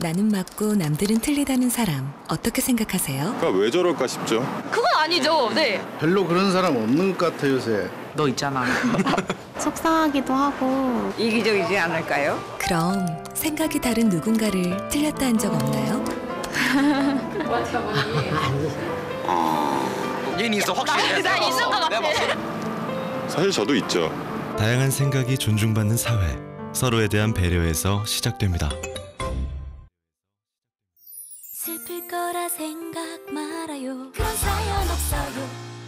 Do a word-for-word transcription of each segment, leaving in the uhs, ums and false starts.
나는 맞고 남들은 틀리다는 사람 어떻게 생각하세요? 그러니까 왜 저럴까 싶죠. 그건 아니죠. 네. 별로 그런 사람 없는 것 같아 요새. 너 있잖아. 속상하기도 하고 이기적이지 않을까요? 그럼 생각이 다른 누군가를 틀렸다 한 적 없나요? 얘는 있어 확실히. 나 있을 것 같아. 사실 저도 있죠. 다양한 생각이 존중받는 사회, 서로에 대한 배려에서 시작됩니다. 슬플 거라 생각 말아요. 그런 사연 없어요.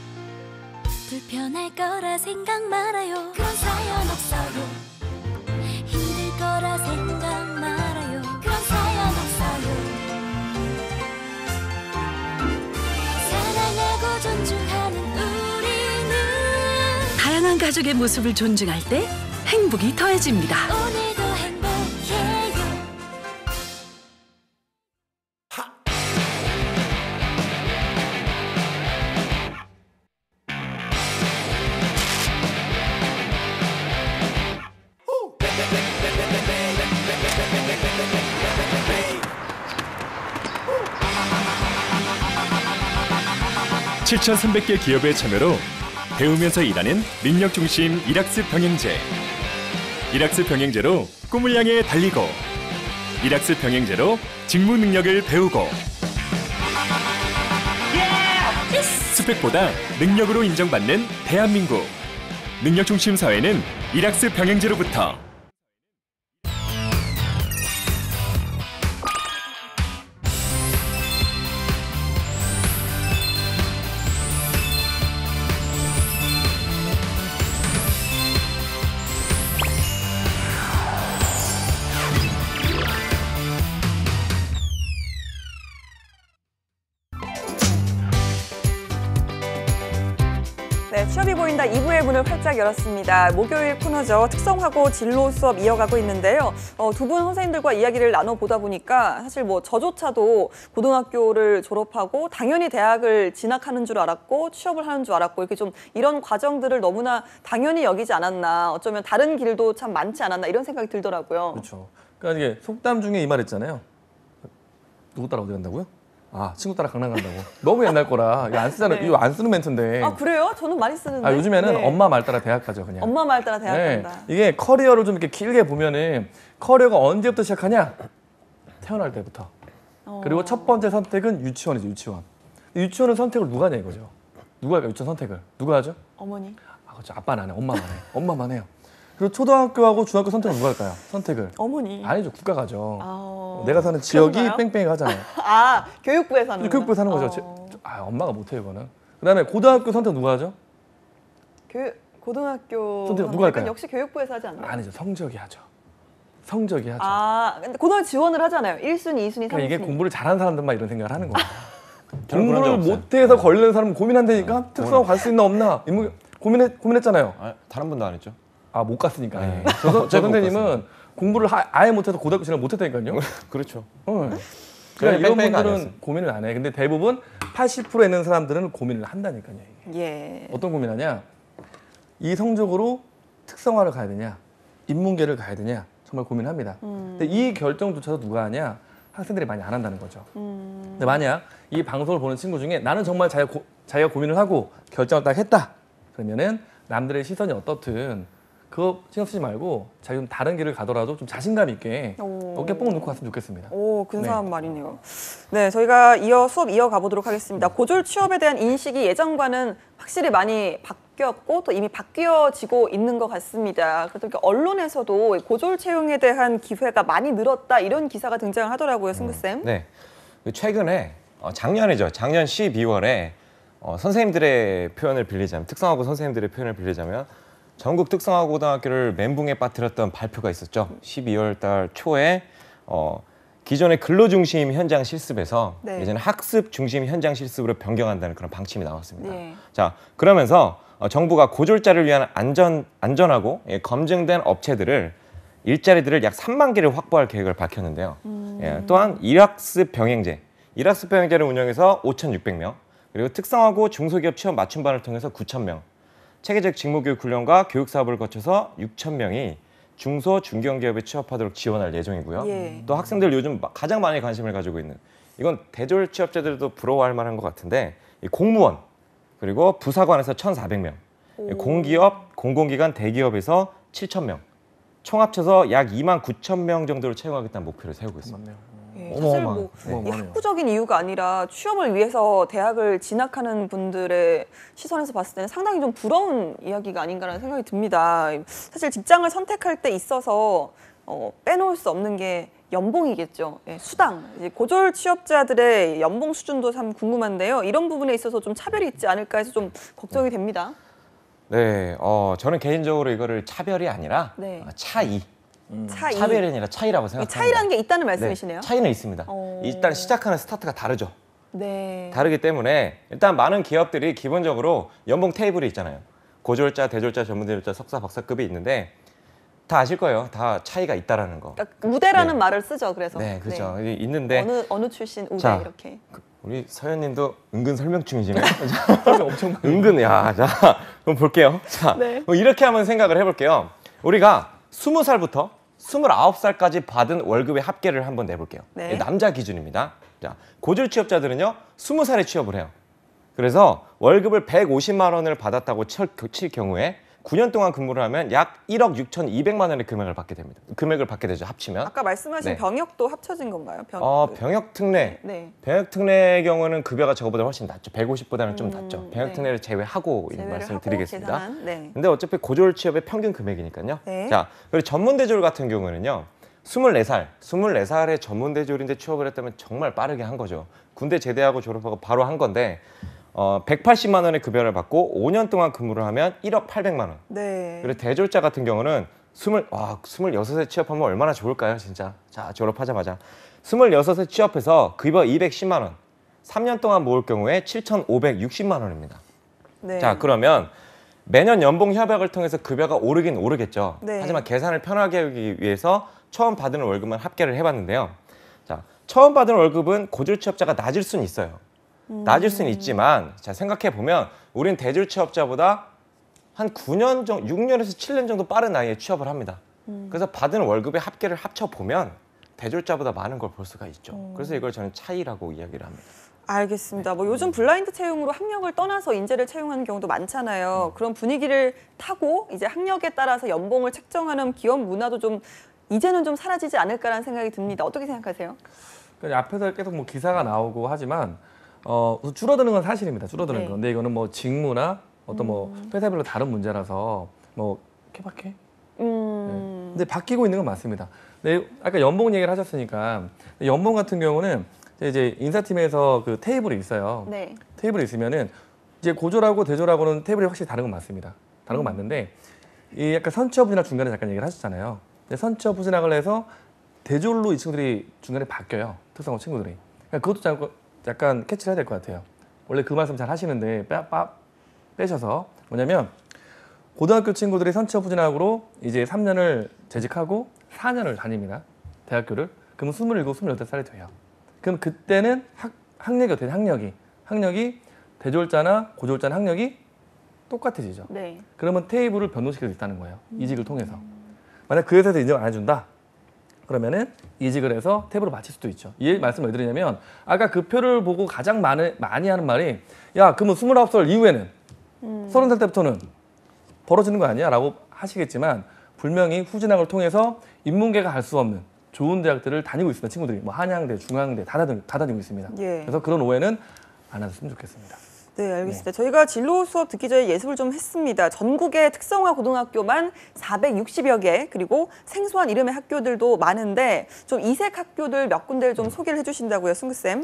불편할 거라 생각 말아요. 그런 사연 없어요. 힘들 거라 생각 말아요. 그런 사연 없어요. 사랑하고 존중하는 우리는 다양한 가족의 모습을 존중할 때 행복이 더해집니다. 오늘도 행복해요. 칠천삼백 개 기업의 참여로 배우면서 일하는 능력중심 일학습 병행제. 일학습 병행제로 꿈을 향해 달리고, 일학습 병행제로 직무 능력을 배우고, 스펙보다 능력으로 인정받는 대한민국. 능력중심 사회는 일학습 병행제로부터. 네, 취업이 보인다 이 부의 문을 활짝 열었습니다. 목요일 코너죠. 특성화고 진로 수업 이어가고 있는데요. 어, 두 분 선생님들과 이야기를 나눠보다 보니까 사실 뭐 저조차도 고등학교를 졸업하고 당연히 대학을 진학하는 줄 알았고 취업을 하는 줄 알았고 이렇게 좀 이런 과정들을 너무나 당연히 여기지 않았나, 어쩌면 다른 길도 참 많지 않았나 이런 생각이 들더라고요. 그렇죠. 그러니까 이게 속담 중에 이 말 있잖아요. 누구 따라 어디 간다고요? 아, 친구 따라 강남 간다고. 너무 옛날 거라. 이거 안 쓰잖아요. 네. 이거 안 쓰는 멘트인데. 아, 그래요? 저는 많이 쓰는데. 아, 요즘에는 네. 엄마 말 따라 대학 가죠, 그냥. 엄마 말 따라 대학 네. 간다. 이게 커리어를 좀 이렇게 길게 보면은 커리어가 언제부터 시작하냐? 태어날 때부터. 어. 그리고 첫 번째 선택은 유치원이죠, 유치원. 유치원은 선택을 누가 하냐 이거죠. 누가 할까요, 유치원 선택을? 누가 하죠? 어머니. 아, 그렇죠. 아빠는 안 해요. 엄마만 해요. 엄마만 해요. 그리고 초등학교하고 중학교 선택은 누가 할까요? 선택을. 어머니. 아니죠, 국가가 하죠. 아... 내가 사는 지역이 그런가요? 뺑뺑이 하잖아요. 아, 교육부에서 하는 교육부에 사는 거죠. 어... 아, 엄마가 못해요, 이거는. 그다음에 고등학교 선택 누가 하죠? 교육 고등학교 선택 누가 할까요? 역시 교육부에서 하지 않나요? 아니죠, 성적이 하죠. 성적이 하죠. 아, 근데 고등학교 지원을 하잖아요. 일 순위, 이 순위, 삼 순위. 그러니까 이게 공부를 잘하는 사람들만 이런 생각을 하는 거예요. 저는 그런 적 공부를 없어요. 못해서 걸리는 사람은 고민한다니까. 특성화 갈 수 있나 없나 인문 고민했 고민했잖아요. 아, 다른 분도 안 했죠. 아, 못 갔으니까. 네. 저, 저, 저 저도 못 선생님은 공부를 하, 아예 못해서 고등학교 진학 못했다니까요. 그렇죠. 어. 그냥 그러니까 이런 뺑뺑이가 분들은 아니었어요. 고민을 안 해. 근데 대부분 팔십 퍼센트 있는 사람들은 고민을 한다니까요. 이게. 예. 어떤 고민하냐? 이 성적으로 특성화를 가야 되냐? 인문계를 가야 되냐? 정말 고민합니다. 음. 근데 이 결정조차도 누가 하냐? 학생들이 많이 안 한다는 거죠. 음. 근데 만약 이 방송을 보는 친구 중에 나는 정말 자기가, 고, 자기가 고민을 하고 결정을 딱 했다. 그러면은 남들의 시선이 어떻든 그거 신경 쓰지 말고 자기 좀 다른 길을 가더라도 좀 자신감 있게 오. 어깨 뽕 놓고 갔으면 좋겠습니다. 오, 근사한 네. 말이네요. 네, 저희가 이어 수업 이어가 보도록 하겠습니다. 고졸 취업에 대한 인식이 예전과는 확실히 많이 바뀌었고 또 이미 바뀌어지고 있는 것 같습니다. 그래서 이렇게 언론에서도 고졸 채용에 대한 기회가 많이 늘었다 이런 기사가 등장하더라고요, 승구쌤. 음, 네. 최근에 어, 작년이죠. 작년 십이월에 어, 선생님들의 표현을 빌리자면, 특성화고 선생님들의 표현을 빌리자면 전국 특성화고 고등학교를 멘붕에 빠뜨렸던 발표가 있었죠. 십이월 달 초에 어, 기존의 근로 중심 현장 실습에서 네. 이제는 학습 중심 현장 실습으로 변경한다는 그런 방침이 나왔습니다. 네. 자, 그러면서 어, 정부가 고졸자를 위한 안전 안전하고 예, 검증된 업체들을 일자리들을 약 삼만 개를 확보할 계획을 밝혔는데요. 음. 예, 또한 일학습 병행제, 일학습 병행제를 운영해서 오천육백 명, 그리고 특성화고 중소기업 취업 맞춤반을 통해서 구천 명, 체계적 직무교육 훈련과 교육 사업을 거쳐서 육천 명이 중소 중견기업에 취업하도록 지원할 예정이고요. 예. 또 학생들 요즘 가장 많이 관심을 가지고 있는 이건 대졸 취업자들도 부러워할 만한 것 같은데 이 공무원 그리고 부사관에서 천사백 명, 오. 공기업, 공공기관, 대기업에서 칠천 명, 총 합쳐서 약 이만 구천 명 정도를 채용하겠다는 목표를 세우고 있습니다. 예, 사실 어마어마한. 뭐 네. 이 학구적인 이유가 아니라 취업을 위해서 대학을 진학하는 분들의 시선에서 봤을 때는 상당히 좀 부러운 이야기가 아닌가라는 생각이 듭니다. 사실 직장을 선택할 때 있어서 어, 빼놓을 수 없는 게 연봉이겠죠. 예, 수당. 이제 고졸 취업자들의 연봉 수준도 참 궁금한데요. 이런 부분에 있어서 좀 차별이 있지 않을까 해서 좀 걱정이 됩니다. 네, 어, 저는 개인적으로 이거를 차별이 아니라 네. 어, 차이. 차이. 차별이 아니라 차이라고 생각합니다. 차이라는 게 있다는 말씀이시네요. 네, 차이는 있습니다. 어... 일단 시작하는 스타트가 다르죠. 네. 다르기 때문에 일단 많은 기업들이 기본적으로 연봉 테이블이 있잖아요. 고졸자, 대졸자, 전문대졸자, 석사, 박사급이 있는데 다 아실 거예요. 다 차이가 있다라는 거. 그러니까 우대라는 네. 말을 쓰죠. 그래서. 네, 그렇죠. 네. 있는데 어느 어느 출신 우대 자, 이렇게. 우리 서현님도 은근 설명충이시네요. 엄청 은근 야, 자 그럼 볼게요. 자, 네. 뭐 이렇게 한번 생각을 해볼게요. 우리가 스무 살부터 스물아홉 살까지 받은 월급의 합계를 한번 내볼게요. 네. 남자 기준입니다. 자, 고졸 취업자들은요, 스무 살에 취업을 해요. 그래서 월급을 백오십만 원을 받았다고 칠, 칠 경우에 구 년 동안 근무를 하면 약 일억 육천이백만 원의 금액을 받게 됩니다. 금액을 받게 되죠, 합치면. 아까 말씀하신 네. 병역도 합쳐진 건가요? 병... 어, 병역 특례. 네. 병역 특례의 경우는 급여가 저거보다 훨씬 낮죠. 백오십보다는 좀 음, 낮죠. 병역 네. 특례를 제외하고 있는 제외를 말씀을 하고 드리겠습니다. 계산한, 네. 근데 어차피 고졸 취업의 평균 금액이니까요. 네. 자, 그리고 전문대졸 같은 경우는요. 스물네 살, 스물네 살에 전문대졸인데 취업을 했다면 정말 빠르게 한 거죠. 군대 제대하고 졸업하고 바로 한 건데 어, 백팔십만 원의 급여를 받고 오 년 동안 근무를 하면 일억 팔백만 원. 네. 그리고 대졸자 같은 경우는 스물, 와, 스물여섯에 취업하면 얼마나 좋을까요, 진짜. 자, 졸업하자마자. 스물여섯에 취업해서 급여 이백십만 원. 삼 년 동안 모을 경우에 칠천오백육십만 원입니다. 네. 자, 그러면 매년 연봉 협약을 통해서 급여가 오르긴 오르겠죠. 네. 하지만 계산을 편하게 하기 위해서 처음 받은 월급만 합계를 해봤는데요. 자, 처음 받은 월급은 고졸 취업자가 낮을 수는 있어요. 음. 낮을 수는 있지만 자, 생각해 보면 우린 대졸 취업자보다 한 구 년 정도, 육 년에서 칠 년 정도 빠른 나이에 취업을 합니다. 음. 그래서 받은 월급의 합계를 합쳐 보면 대졸자보다 많은 걸 볼 수가 있죠. 음. 그래서 이걸 저는 차이라고 이야기를 합니다. 알겠습니다. 뭐 요즘 블라인드 채용으로 학력을 떠나서 인재를 채용하는 경우도 많잖아요. 그런 분위기를 타고 이제 학력에 따라서 연봉을 책정하는 기업 문화도 좀 이제는 좀 사라지지 않을까라는 생각이 듭니다. 어떻게 생각하세요? 그러니까 앞에서 계속 뭐 기사가 나오고 하지만 어, 줄어드는 건 사실입니다. 줄어드는 네. 건. 근데 이거는 뭐 직무나 어떤 뭐 회사별로 다른 문제라서 뭐 케바케? 음. 네. 근데 바뀌고 있는 건 맞습니다. 근데 아까 연봉 얘기를 하셨으니까 연봉 같은 경우는 이제 인사팀에서 그 테이블이 있어요. 네. 테이블이 있으면은 이제 고졸하고 대졸하고는 테이블이 확실히 다른 건 맞습니다. 다른 건 맞는데 이 약간 선취업 분야 중간에 잠깐 얘기를 하셨잖아요. 근데 선취업 진학을 해서 대졸로 이 친구들이 중간에 바뀌어요. 특성화 친구들이. 그러니까 그것도 잠깐 약간 캐치를 해야 될 것 같아요. 원래 그 말씀 잘 하시는데 빼, 빼, 빼셔서 뭐냐면 고등학교 친구들이 선취업 후진학으로 이제 삼 년을 재직하고 사 년을 다닙니다. 대학교를. 그러면 스물일곱, 스물여덟 살이 돼요. 그럼 그때는 학, 학력이 어떻게 돼요? 학력이. 학력이 대졸자나 고졸자나 학력이 똑같아지죠. 네. 그러면 테이블을 변동시킬 수 있다는 거예요. 이직을 통해서. 만약 그 회사에서 인정 안 해준다. 그러면은 이직을 해서 탭으로 마칠 수도 있죠. 이 말씀을 왜 드리냐면 아까 그 표를 보고 가장 많이, 많이 하는 말이 야 그러면 스물아홉 살 이후에는 음. 서른 살 때부터는 벌어지는 거 아니야? 라고 하시겠지만 분명히 후진학을 통해서 인문계가 갈 수 없는 좋은 대학들을 다니고 있습니다. 친구들이 뭐 한양대, 중앙대 다 다니고, 다 다니고 있습니다. 예. 그래서 그런 오해는 안 하셨으면 좋겠습니다. 네, 알겠습니다. 저희가 진로 수업 듣기 전에 예습을 좀 했습니다. 전국의 특성화 고등학교만 사백육십여 개, 그리고 생소한 이름의 학교들도 많은데 좀 이색 학교들 몇 군데를 좀 소개를 해주신다고요, 승구쌤?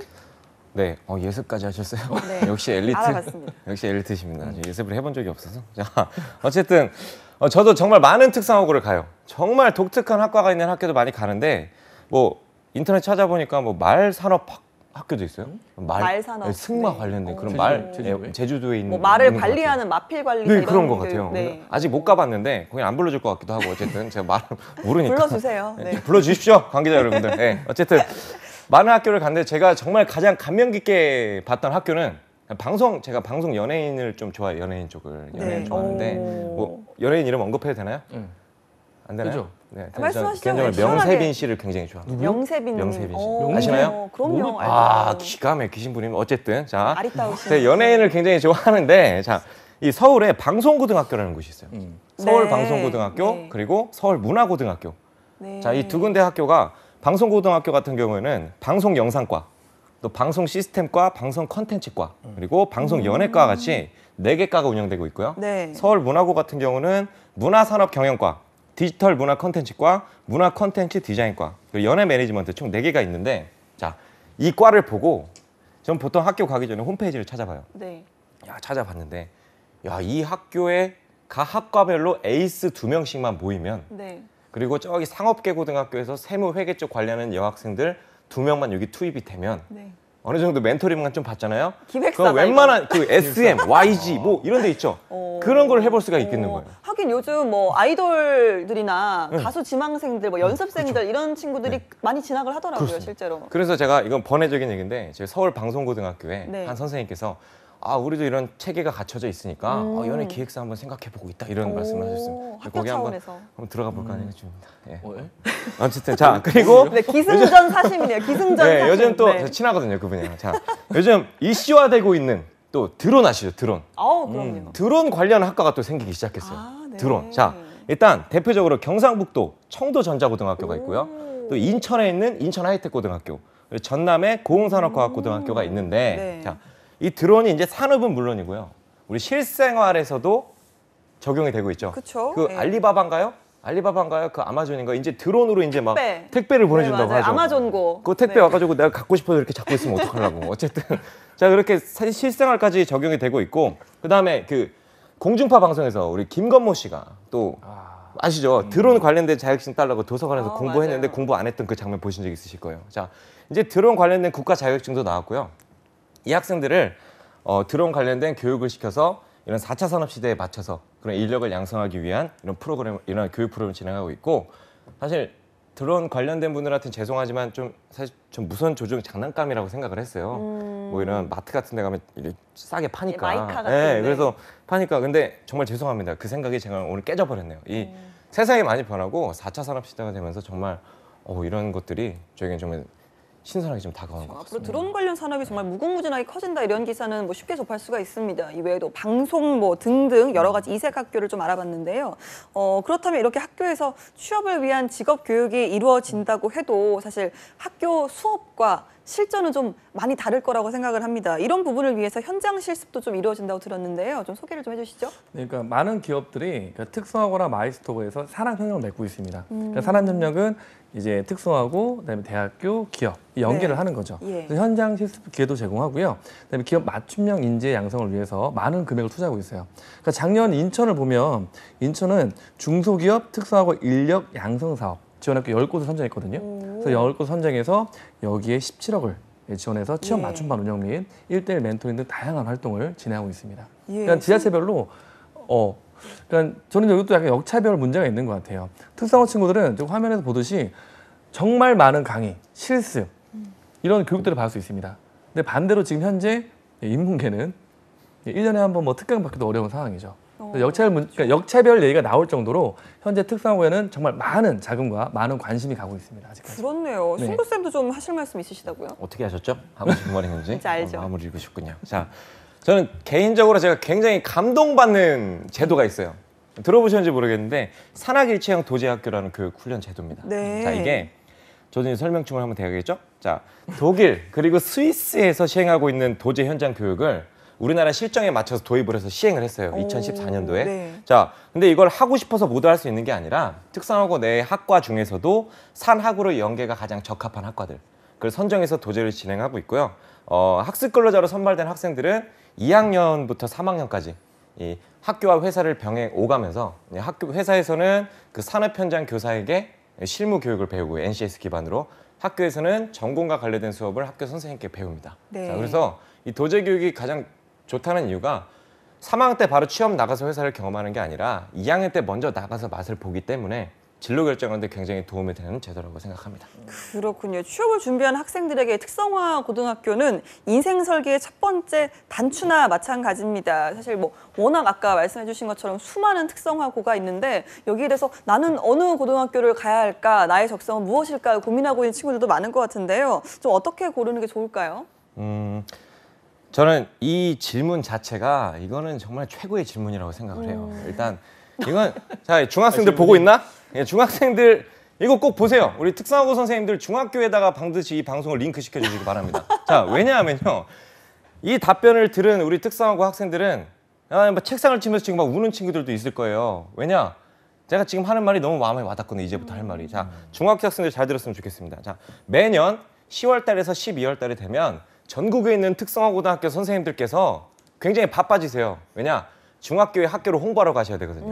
네, 어, 예습까지 하셨어요? 네. 역시 엘리트. 알아봤습니다. 역시 엘리트십니다. 음. 예습을 해본 적이 없어서. 자, 어쨌든 어, 저도 정말 많은 특성화고를 가요. 정말 독특한 학과가 있는 학교도 많이 가는데 뭐 인터넷 찾아보니까 뭐 말산업 학, 학교도 있어요. 말, 말산업. 네, 승마 네. 관련된 어, 그런 제주도에? 말, 제주도에? 예, 제주도에 있는 뭐 말을 있는 것 관리하는 마필 관리 네, 이런 그런 것 그, 같아요. 네. 아직 못 가봤는데 거기 안 불러줄 것 같기도 하고 어쨌든 제가 말을 모르니까 불러주세요. 네. 불러주십시오, 관계자 여러분들. 네, 어쨌든 많은 학교를 갔는데 제가 정말 가장 감명 깊게 봤던 학교는 방송, 제가 방송 연예인을 좀 좋아해요. 연예인 쪽을 연예인 네. 좋아하는데 오. 뭐 연예인 이름 언급해도 되나요? 응. 안 되나요? 그죠? 네, 말씀하시죠. 개인적으로 네, 시원하게. 명세빈 씨를 굉장히 좋아합니다. 명세빈. 명세빈 씨. 오, 아시나요? 그럼요. 알죠. 아, 기가 막히신 분이면 어쨌든 자, 아리따우신. 제가 연예인을 굉장히 좋아하는데 자, 이 서울에 방송고등학교라는 곳이 있어요. 음. 서울 네. 방송고등학교 네. 그리고 서울 문화고등학교. 네. 자, 이 두 군데 학교가 방송고등학교 같은 경우에는 방송 영상과 또 방송 시스템과 방송 컨텐츠과 그리고 방송 연예과 같이 네 개 과가 운영되고 있고요. 네. 서울 문화고 같은 경우는 문화산업 경영과 디지털 문화 컨텐츠과 문화 컨텐츠 디자인과 그리고 연예 매니지먼트 총 네 개가 있는데 자, 이 과를 보고 전 보통 학교 가기 전에 홈페이지를 찾아봐요. 네. 야, 찾아봤는데 야, 이 학교에 각 학과별로 에이스 두 명씩만 모이면 네. 그리고 저기 상업계고등학교에서 세무 회계 쪽 관련하는 여학생들 두 명만 여기 투입이 되면 네. 어느 정도 멘토링만 좀 받잖아요. 기획사다, 그 웬만한 그 에스엠, 와이지 뭐 이런 데 있죠. 어. 그런 걸 해볼 수가 있겠는 어. 거예요. 하긴 요즘 뭐 아이돌들이나 네. 가수 지망생들, 뭐 연습생들 이런 친구들이 많이 진학을 하더라고요, 그렇습니다. 실제로. 그래서 제가 이건 번외적인 얘기인데 제 서울 방송고등학교에 네. 한 선생님께서 아, 우리도 이런 체계가 갖춰져 있으니까 음. 어, 연예 기획사 한번 생각해보고 있다 이런 오, 말씀을 하셨습니다. 학교 거기 한번, 차원에서. 한번 들어가 볼까 하는 중입니다. 예. 어, 예? 어쨌든 자, 그리고 네, 기승전 사심이네요. 기승전 네, 사심. 요즘 또 네. 친하거든요, 그분이랑. 자, 요즘 이슈화되고 있는 또 드론 아시죠? 드론. 아우, 그럼요. 음, 드론 관련 학과가 또 생기기 시작했어요. 아, 네. 드론. 자, 일단 대표적으로 경상북도 청도전자고등학교가 있고요. 또 인천에 있는 인천하이텍고등학교, 그리고 전남에 고흥산업과학고등학교가 있는데, 네. 자, 이 드론이 이제 산업은 물론이고요. 우리 실생활에서도 적용이 되고 있죠. 그쵸? 그 네. 알리바바인가요? 알리바바인가요? 그 아마존인가? 이제 드론으로 이제 막 택배. 택배를 보내준다고 네, 맞아요. 하죠. 아마존고. 그 택배 네. 와가지고 내가 갖고 싶어서 이렇게 잡고 있으면 어떡하려고. 어쨌든 자, 그렇게 사실 실생활까지 적용이 되고 있고, 그 다음에 그 공중파 방송에서 우리 김건모 씨가 또 아, 아시죠? 드론 관련된 자격증 따려고 도서관에서 아, 공부했는데 맞아요. 공부 안 했던 그 장면 보신 적 있으실 거예요. 자, 이제 드론 관련된 국가 자격증도 나왔고요. 이 학생들을 어, 드론 관련된 교육을 시켜서 이런 사 차 산업 시대에 맞춰서 그런 인력을 양성하기 위한 이런 프로그램, 이런 교육 프로그램을 진행하고 있고, 사실 드론 관련된 분들한테는 죄송하지만 좀 사실 좀 무선 조종 장난감이라고 생각을 했어요. 음. 뭐 이런 마트 같은 데 가면 이렇게 싸게 파니까. 예, 마이카 같은 네, 데. 그래서 파니까. 근데 정말 죄송합니다. 그 생각이 제가 오늘 깨져버렸네요. 이 세상이 많이 변하고 사 차 산업 시대가 되면서 정말 어, 이런 것들이 저에겐 정말 신선하게 좀 다가오는 것 앞으로 같습니다. 드론 관련 산업이 정말 무궁무진하게 커진다 이런 기사는 뭐 쉽게 접할 수가 있습니다. 이외에도 방송 뭐 등등 여러 가지 이색 학교를 좀 알아봤는데요. 어, 그렇다면 이렇게 학교에서 취업을 위한 직업 교육이 이루어진다고 해도 사실 학교 수업과 실전은 좀 많이 다를 거라고 생각을 합니다. 이런 부분을 위해서 현장 실습도 좀 이루어진다고 들었는데요. 좀 소개를 좀 해주시죠. 그러니까 많은 기업들이 그러니까 특성화고나 마이스토어에서 산학협력을 맺고 있습니다. 음. 그러니까 산학협력은 이제 특성화고, 그다음에 대학교, 기업 이 연계를 네. 하는 거죠. 예. 그래서 현장 실습 기회도 제공하고요. 그다음에 기업 맞춤형 인재 양성을 위해서 많은 금액을 투자하고 있어요. 그러니까 작년 인천을 보면 인천은 중소기업 특성화고 인력 양성 사업 지원학교 열 곳을 선정했거든요. 그래서 열 곳 선정해서 여기에 십칠억을 지원해서 취업 예. 맞춤반 운영 및 일대일 멘토링 등 다양한 활동을 진행하고 있습니다. 예. 그러니까 지자체별로 어, 그러니까 저는 여기도 약간 역차별 문제가 있는 것 같아요. 특성화 친구들은 지금 화면에서 보듯이 정말 많은 강의, 실습 이런 교육들을 받을 수 있습니다. 근데 반대로 지금 현재 인문계는 일 년에 한 번 뭐 특강 받기도 어려운 상황이죠. 역차별, 문, 그러니까 역차별 얘기가 나올 정도로 현재 특성화고에는 정말 많은 자금과 많은 관심이 가고 있습니다. 아직까지. 그렇네요. 네. 승구 쌤도 좀 하실 말씀 있으시다고요? 어떻게 하셨죠? 하고 싶은 말이 있는지 진짜 알죠. 어, 마무리 읽으셨군요. 자, 저는 개인적으로 제가 굉장히 감동받는 제도가 있어요. 들어보셨는지 모르겠는데 산학일체형 도제학교라는 교육 훈련 제도입니다. 네. 자, 이게 저는 설명충을 하면 되겠죠? 자, 독일 그리고 스위스에서 시행하고 있는 도제 현장 교육을 우리나라 실정에 맞춰서 도입을 해서 시행을 했어요. 이천십사 년도에. 네. 자, 근데 이걸 하고 싶어서 모두 할 수 있는 게 아니라 특성화고 내 학과 중에서도 산학으로 연계가 가장 적합한 학과들 그걸 선정해서 도제를 진행하고 있고요. 어, 학습 근로자로 선발된 학생들은 이 학년부터 삼 학년까지 이 학교와 회사를 병행 오가면서 학교 회사에서는 그 산업 현장 교사에게 실무 교육을 배우고 엔씨에스 기반으로 학교에서는 전공과 관련된 수업을 학교 선생님께 배웁니다. 네. 자, 그래서 이 도제 교육이 가장 좋다는 이유가 삼 학년 때 바로 취업 나가서 회사를 경험하는 게 아니라 이 학년 때 먼저 나가서 맛을 보기 때문에 진로 결정하는 데 굉장히 도움이 되는 제도라고 생각합니다. 그렇군요. 취업을 준비하는 학생들에게 특성화 고등학교는 인생 설계의 첫 번째 단추나 마찬가지입니다. 사실 뭐 워낙 아까 말씀해 주신 것처럼 수많은 특성화고가 있는데 여기에 대해서 나는 어느 고등학교를 가야 할까, 나의 적성은 무엇일까 고민하고 있는 친구들도 많은 것 같은데요. 좀 어떻게 고르는 게 좋을까요? 음, 저는 이 질문 자체가 이거는 정말 최고의 질문이라고 생각을 해요. 음. 일단 이건 자 중학생들 보고 있나? 예, 중학생들 이거 꼭 보세요. 우리 특성화고 선생님들 중학교에다가 반드시 이 방송을 링크 시켜주시기 바랍니다. 자 왜냐하면요, 이 답변을 들은 우리 특성화고 학생들은 아, 뭐 책상을 치면서 지금 막 우는 친구들도 있을 거예요. 왜냐? 제가 지금 하는 말이 너무 마음에 와닿거든요. 이제부터 할 말이. 자 중학교 학생들 잘 들었으면 좋겠습니다. 자 매년 시월 달에서 십이월 달이 되면 전국에 있는 특성화고등학교 선생님들께서 굉장히 바빠지세요. 왜냐? 중학교에 학교를 홍보하러 가셔야 되거든요.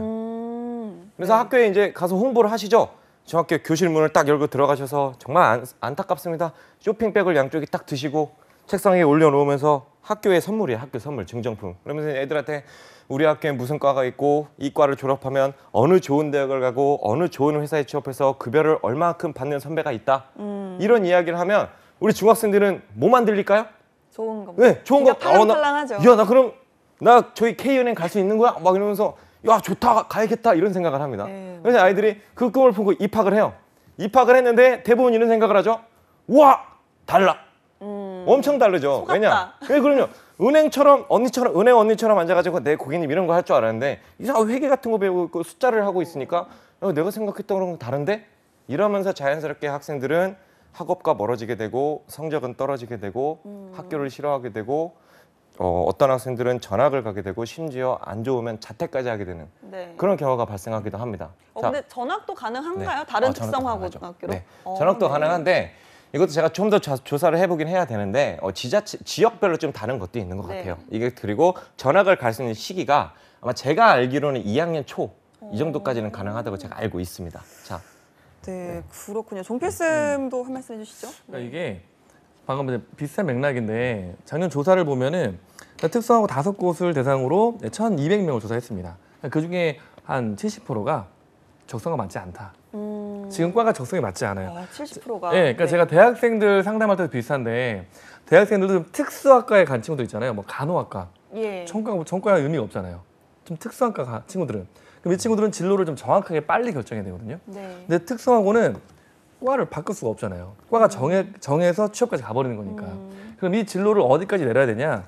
음, 그래서 네. 학교에 이제 가서 홍보를 하시죠. 중학교 교실 문을 딱 열고 들어가셔서 정말 안, 안타깝습니다. 쇼핑백을 양쪽에 딱 드시고 책상 위에 올려놓으면서 학교의 선물이에요. 학교 선물, 증정품. 그러면서 애들한테 우리 학교에 무슨 과가 있고 이 과를 졸업하면 어느 좋은 대학을 가고 어느 좋은 회사에 취업해서 급여를 얼마만큼 받는 선배가 있다. 음. 이런 이야기를 하면 우리 중학생들은 뭐만 들릴까요? 좋은 거. 네, 좋은 거. 팔랑팔랑하죠. 야, 나 그럼 나 저희 K은행 갈 수 있는 거야? 막 이러면서 야, 좋다, 가야겠다 이런 생각을 합니다. 네, 그래서 아이들이 그 꿈을 품고 입학을 해요. 입학을 했는데 대부분 이런 생각을 하죠. 우와, 달라. 음. 엄청 다르죠. 속았다. 왜냐? 왜 그러냐? 은행처럼 언니처럼 은행 언니처럼 앉아가지고 내 고객님 이런 거 할 줄 알았는데 이상한 회계 같은 거 배우고 있고 숫자를 하고 있으니까 야, 내가 생각했던 거랑 다른데? 이러면서 자연스럽게 학생들은 학업과 멀어지게 되고 성적은 떨어지게 되고 음. 학교를 싫어하게 되고 어, 어떤 학생들은 전학을 가게 되고 심지어 안 좋으면 자퇴까지 하게 되는 네. 그런 경우가 발생하기도 합니다. 어, 자, 근데 전학도 가능한가요? 네. 다른 어, 전학도 특성화 가능하죠. 고등학교로? 네. 어, 전학도 네. 가능한데 이것도 제가 좀 더 조사를 해보긴 해야 되는데 어, 지자체, 지역별로 좀 다른 것도 있는 것 네. 같아요. 이게 그리고 전학을 갈 수 있는 시기가 아마 제가 알기로는 이 학년 초 이 정도까지는 가능하다고 제가 알고 있습니다. 자, 네, 그렇군요. 종필 쌤도 한 말씀 해주시죠. 그러니까 이게 방금 이제 비슷한 맥락인데 작년 조사를 보면은 특성화고 다섯 곳을 대상으로 천이백 명을 조사했습니다. 그 중에 한 칠십 퍼센트가 적성과 맞지 않다. 음... 지금 과가 적성에 맞지 않아요. 아, 칠십 퍼센트가. 네, 그러니까 네. 제가 대학생들 상담할 때도 비슷한데 대학생들도 특수학과에 간 친구도 있잖아요. 뭐 간호학과, 예. 전과 전과에 의미가 없잖아요. 좀 특수학과 가, 친구들은. 그럼 이 친구들은 진로를 좀 정확하게 빨리 결정해야 되거든요. 네. 근데 특성화고는 과를 바꿀 수가 없잖아요. 과가 정해, 정해서 취업까지 가버리는 거니까. 음. 그럼 이 진로를 어디까지 내려야 되냐?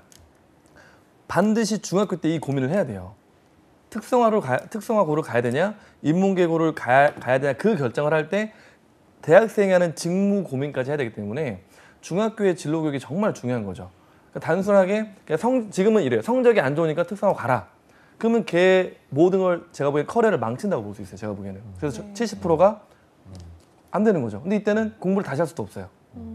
반드시 중학교 때 이 고민을 해야 돼요. 특성화로 가, 특성화고를 가야 되냐? 인문계고를 가야, 가야 되냐? 그 결정을 할 때 대학생이 하는 직무 고민까지 해야 되기 때문에 중학교의 진로 교육이 정말 중요한 거죠. 그러니까 단순하게 그냥 성, 지금은 이래요. 성적이 안 좋으니까 특성화 가라. 그러면 걔 모든 걸 제가 보기엔 커리어를 망친다고 볼 수 있어요. 제가 보기에는. 그래서 네. 칠십 퍼센트가 안 되는 거죠. 근데 이때는 공부를 다시 할 수도 없어요.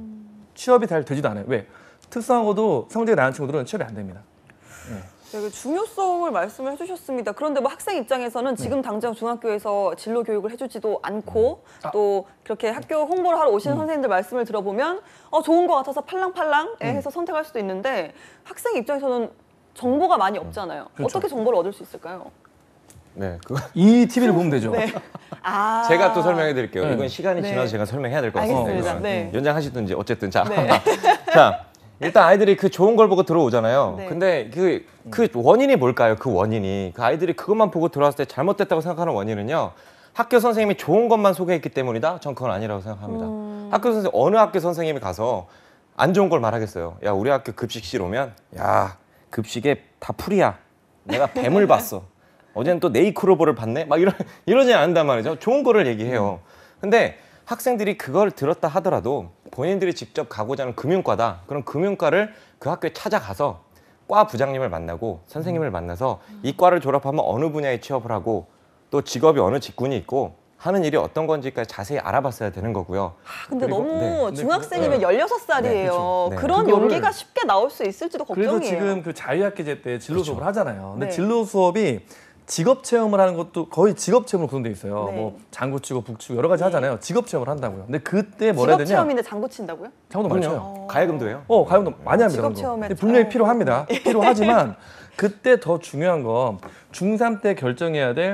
취업이 잘 되지도 않아요. 왜? 특성화고도 성적이 나은 친구들은 취업이 안 됩니다. 네. 네, 중요성을 말씀을 해주셨습니다. 그런데 뭐 학생 입장에서는 지금 당장 중학교에서 진로 교육을 해주지도 않고 아. 또 그렇게 학교 홍보를 하러 오시는 음. 선생님들 말씀을 들어보면 어, 좋은 것 같아서 팔랑팔랑 음. 해서 선택할 수도 있는데 학생 입장에서는 정보가 많이 없잖아요. 그렇죠. 어떻게 정보를 얻을 수 있을까요? 네, 그거 이 티비를 보면 되죠. 네. 아. 제가 또 설명해 드릴게요. 네. 이건 시간이 네. 지나서 제가 설명해야 될 것 같습니다. 알겠습니다. 이건. 네. 연장하시든지 어쨌든 자, 네. 자 일단 아이들이 그 좋은 걸 보고 들어오잖아요. 네. 근데 그, 그 원인이 뭘까요? 그 원인이 그 아이들이 그것만 보고 들어왔을 때 잘못됐다고 생각하는 원인은요. 학교 선생님이 좋은 것만 소개했기 때문이다? 전 그건 아니라고 생각합니다. 음. 학교 선생 어느 학교 선생님이 가서 안 좋은 걸 말하겠어요. 야, 우리 학교 급식실 오면 야, 급식에 다 풀이야. 내가 뱀을 봤어. 어제는 또 네이크로버를 봤네? 막 이러, 이러지 않는단 말이죠. 좋은 거를 얘기해요. 근데 학생들이 그걸 들었다 하더라도 본인들이 직접 가고자 하는 금융과다. 그럼 금융과를 그 학교에 찾아가서 과 부장님을 만나고 선생님을 만나서 이 과를 졸업하면 어느 분야에 취업을 하고 또 직업이 어느 직군이 있고 하는 일이 어떤 건지까지 자세히 알아봤어야 되는 거고요. 아, 근데 그리고- 너무 네. 중학생이면 네. 열여섯 살이에요. 네, 그렇죠. 네. 그런 그거를- 용기가 쉽게 나올 수 있을지도 걱정이에요. 그래서 지금 그 자유학기제 때 진로 그렇죠. 수업을 하잖아요. 근데 네. 진로 수업이 직업 체험을 하는 것도 거의 직업 체험으로 구성돼 있어요. 네. 뭐 장구 치고 북 치고 여러 가지 네. 하잖아요. 직업 체험을 한다고요. 근데 그때 뭐라 해야 직업 되냐? 체험인데 장구 친다고요? 장구도 많이 그럼요. 쳐요. 가해금도 해요. 어, 가요도 많이 합니다. 직업 그런 거. 체험에 근데 분명히 잘- 필요합니다. 필요하지만 그때 더 중요한 건 중삼 때 결정해야 될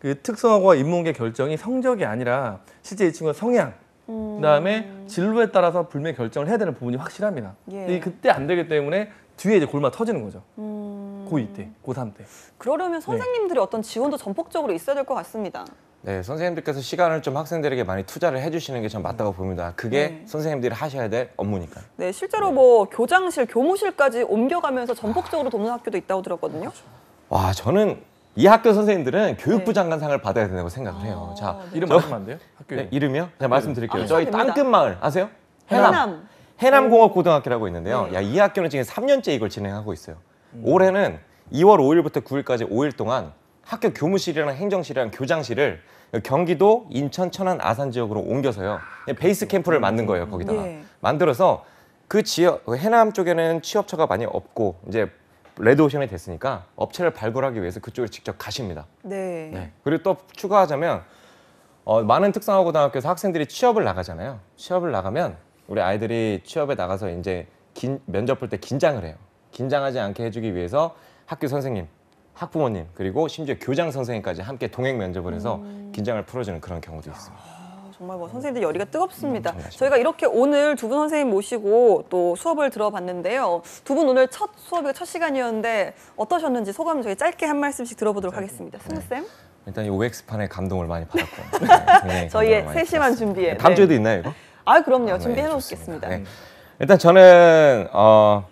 그 특성화고와 인문계 결정이 성적이 아니라 실제 이 친구의 성향, 음. 그다음에 진로에 따라서 분명히 결정을 해야 되는 부분이 확실합니다. 예. 근데 그때 안 되기 때문에 뒤에 이제 골마 터지는 거죠. 음. 고이 때, 고삼 때. 그러려면 선생님들이 네. 어떤 지원도 전폭적으로 있어야 될 것 같습니다. 네, 선생님들께서 시간을 좀 학생들에게 많이 투자를 해주시는 게 전 맞다고 봅니다. 그게 네. 선생님들이 하셔야 될 업무니까요. 네, 실제로 네. 뭐 교장실, 교무실까지 옮겨가면서 전폭적으로 돕는 학교도 있다고 들었거든요. 와, 저는 이 학교 선생님들은 교육부 네. 장관상을 받아야 된다고 생각을 해요. 자, 네. 이름 말하면 안 돼요? 학교 네, 이름이요? 제가 말씀드릴게요. 아, 저희 됩니다. 땅끝마을 아세요? 해남. 해남. 해남공업고등학교라고 있는데요. 네. 야, 이 학교는 지금 삼 년째 이걸 진행하고 있어요. 음. 올해는 이월 오일부터 구일까지 오 일 동안 학교 교무실이랑 행정실이랑 교장실을 경기도, 인천, 천안, 아산 지역으로 옮겨서요. 베이스 캠프를 만든 거예요. 거기다가 네. 만들어서 그 지역 해남 쪽에는 취업처가 많이 없고 이제 레드오션이 됐으니까 업체를 발굴하기 위해서 그쪽으로 직접 가십니다. 네. 네. 그리고 또 추가하자면 어, 많은 특성화고등학교에서 학생들이 취업을 나가잖아요. 취업을 나가면 우리 아이들이 취업에 나가서 이제 긴, 면접 볼 때 긴장을 해요. 긴장하지 않게 해주기 위해서 학교 선생님, 학부모님 그리고 심지어 교장 선생님까지 함께 동행 면접을 해서 음. 긴장을 풀어주는 그런 경우도 있습니다. 아, 정말 뭐 선생님들 열의가 뜨겁습니다. 음, 저희가 이렇게 오늘 두 분 선생님 모시고 또 수업을 들어봤는데요. 두 분 오늘 첫 수업이 첫 시간이었는데 어떠셨는지 소감 저희 짧게 한 말씀씩 들어보도록 하겠습니다. 승우 쌤. 일단 이 오엑스판에 감동을 많이 받았고 네, 저희의 세심한 준비에. 다음 네. 주에도 있나요 이거? 아 그럼요. 아, 네, 준비해 좋습니다. 놓겠습니다. 네. 일단 저는 어,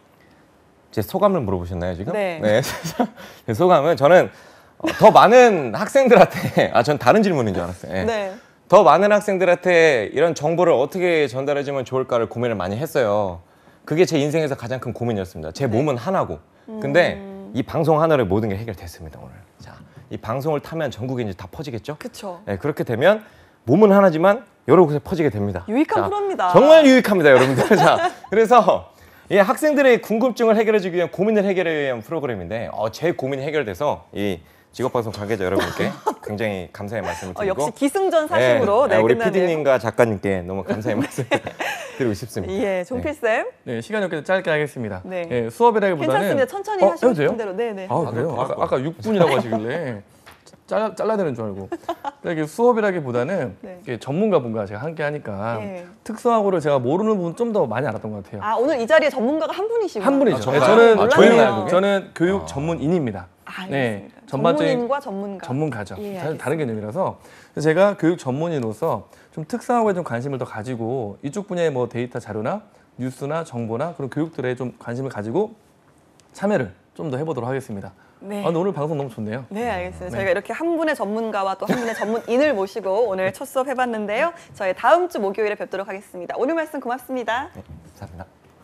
제 소감을 물어보셨나요 지금? 네. 네. 제 소감은 저는 어, 더 많은 학생들한테 아, 전 다른 질문인 줄 알았어요. 네. 네. 더 많은 학생들한테 이런 정보를 어떻게 전달해주면 좋을까를 고민을 많이 했어요. 그게 제 인생에서 가장 큰 고민이었습니다. 제 네. 몸은 하나고. 근데 음. 이 방송 하나로 모든 게 해결됐습니다 오늘. 자, 이 방송을 타면 전국에 이제 다 퍼지겠죠? 그렇죠. 네, 그렇게 되면 몸은 하나지만 여러 곳에 퍼지게 됩니다. 유익한 자, 프로입니다. 정말 유익합니다, 여러분들. 자, 그래서 이 학생들의 궁금증을 해결해주기 위한 고민을 해결하기 위한 프로그램인데 어, 제 고민이 해결돼서 이 직업방송 관계자 여러분께 굉장히 감사의 말씀을 드리고 어, 역시 기승전 사심으로 네, 네, 우리 끝나네요. 피디님과 작가님께 너무 감사의 말씀 드리고 싶습니다. 예, 종필 쌤. 네, 시간이 없기 때문에 짧게 하겠습니다. 네. 예, 수업이라기보다는 괜찮습니다. 천천히 어, 하시고 해도 돼요? 싶은 대로. 네, 네. 아, 그래요? 아까, 아까 육 분이라고 하시길래 잘라, 잘라야 되는 줄 알고. 이게 수업이라기보다는 네. 이게 전문가분과 제가 함께 하니까 네. 특성화고를 제가 모르는 부분 좀 더 많이 알았던 것 같아요. 아, 오늘 이 자리에 전문가가 한 분이시구나. 한 분이죠. 아, 정말요? 저는, 아, 저는, 몰랐네요. 저는 교육 아. 전문인입니다. 아, 네, 알겠습니다. 전반적인 전문인과 전문가. 전문가죠. 예, 다른, 알겠습니다. 다른 개념이라서 그래서 제가 교육 전문인으로서 좀 특성화고에 좀 관심을 더 가지고 이쪽 분야의 뭐 데이터 자료나 뉴스나 정보나 그런 교육들에 좀 관심을 가지고 참여를 좀 더 해보도록 하겠습니다. 네. 아, 근데 오늘 방송 너무 좋네요. 네, 알겠습니다. 네. 저희가 이렇게 한 분의 전문가와 또 한 분의 전문인을 모시고 오늘 첫 수업 해봤는데요. 저희 다음 주 목요일에 뵙도록 하겠습니다. 오늘 말씀 고맙습니다. 네, 감사합니다.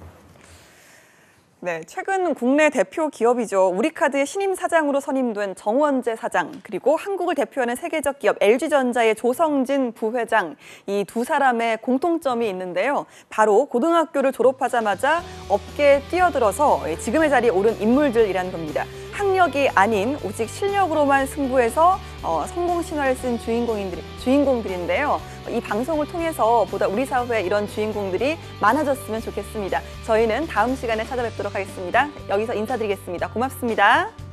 네, 최근 국내 대표 기업이죠. 우리카드의 신임 사장으로 선임된 정원재 사장, 그리고 한국을 대표하는 세계적 기업 엘지전자의 조성진 부회장, 이 두 사람의 공통점이 있는데요. 바로 고등학교를 졸업하자마자 업계에 뛰어들어서 지금의 자리에 오른 인물들이라는 겁니다. 학력이 아닌 오직 실력으로만 승부해서 어, 성공 신화를 쓴 주인공인들, 주인공들인데요. 이 방송을 통해서 보다 우리 사회에 이런 주인공들이 많아졌으면 좋겠습니다. 저희는 다음 시간에 찾아뵙도록 하겠습니다. 여기서 인사드리겠습니다. 고맙습니다.